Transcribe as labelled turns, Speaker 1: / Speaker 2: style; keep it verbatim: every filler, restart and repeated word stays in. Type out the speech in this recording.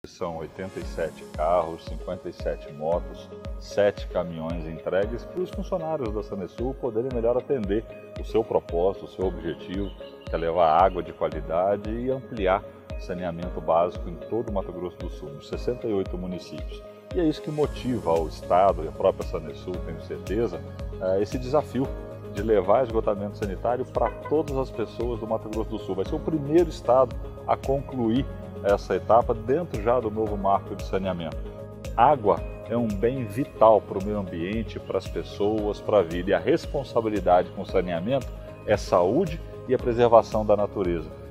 Speaker 1: São oitenta e sete carros, cinquenta e sete motos, sete caminhões entregues para os funcionários da Sanesul poderem melhor atender o seu propósito, o seu objetivo, que é levar água de qualidade e ampliar saneamento básico em todo o Mato Grosso do Sul, nos sessenta e oito municípios. E é isso que motiva o Estado e a própria Sanesul, tenho certeza, esse desafio de levar esgotamento sanitário para todas as pessoas do Mato Grosso do Sul. Vai ser o primeiro Estado a concluir essa etapa dentro já do novo marco de saneamento. Água é um bem vital para o meio ambiente, para as pessoas, para a vida. E a responsabilidade com o saneamento é saúde e a preservação da natureza.